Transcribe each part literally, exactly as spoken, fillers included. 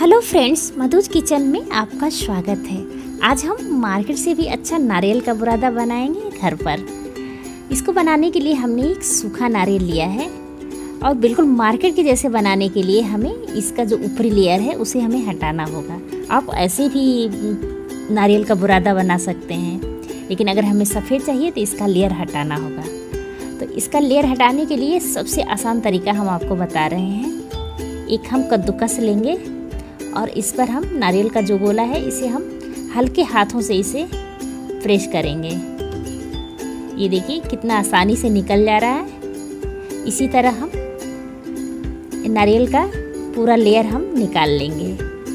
Hello friends, Madhu's kitchen में आपका स्वागत है। आज हम मार्केट से भी अच्छा नारियल का बुरादा बनाएंगे घर पर। इसको बनाने के लिए हमने एक सूखा नारियल लिया है और बिल्कुल मार्केट के जैसे बनाने के लिए हमें इसका जो ऊपरी लेयर है उसे हमें हटाना होगा। आप ऐसे भी नारियल का बुरादा बना सकते हैं, लेकिन अगर हमें सफ़ेद चाहिए तो इसका लेयर हटाना होगा। तो इसका लेयर हटाने के लिए सबसे आसान तरीका हम आपको बता रहे हैं। एक हम कद्दूकस लेंगे और इस पर हम नारियल का जो गोला है इसे हम हल्के हाथों से इसे प्रेस करेंगे। ये देखिए कितना आसानी से निकल जा रहा है। इसी तरह हम नारियल का पूरा लेयर हम निकाल लेंगे।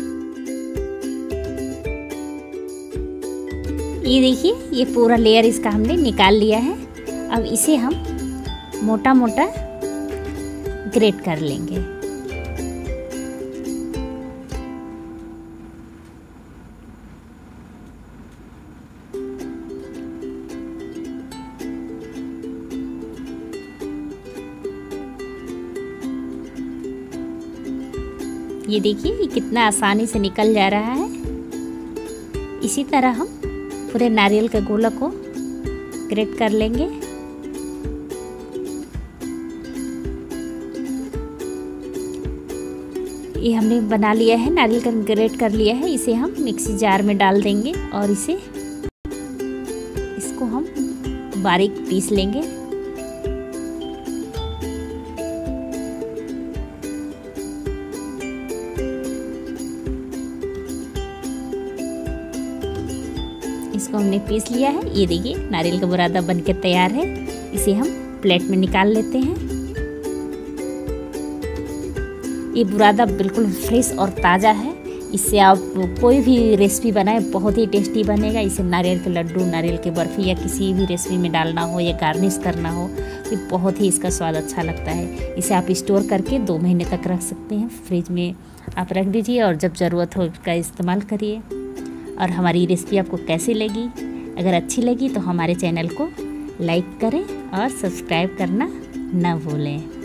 ये देखिए ये पूरा लेयर इसका हमने निकाल लिया है। अब इसे हम मोटा मोटा ग्रेट कर लेंगे। ये देखिए ये कितना आसानी से निकल जा रहा है। इसी तरह हम पूरे नारियल के गोला को ग्रेट कर लेंगे। ये हमने बना लिया है, नारियल का ग्रेट कर लिया है। इसे हम मिक्सी जार में डाल देंगे और इसे इसको हम बारीक पीस लेंगे। इसको हमने पीस लिया है। ये देखिए नारियल का बुरादा बनके तैयार है। इसे हम प्लेट में निकाल लेते हैं। ये बुरादा बिल्कुल फ्रेश और ताज़ा है। इससे आप कोई भी रेसिपी बनाए बहुत ही टेस्टी बनेगा। इसे नारियल के लड्डू, नारियल के बर्फ़ी या किसी भी रेसिपी में डालना हो या गार्निश करना हो तो बहुत ही इसका स्वाद अच्छा लगता है। इसे आप स्टोर करके दो महीने तक रख सकते हैं। फ्रिज में आप रख दीजिए और जब ज़रूरत हो उसका इस्तेमाल करिए। और हमारी रेसिपी आपको कैसी लगी? अगर अच्छी लगी तो हमारे चैनल को लाइक करें और सब्सक्राइब करना ना भूलें।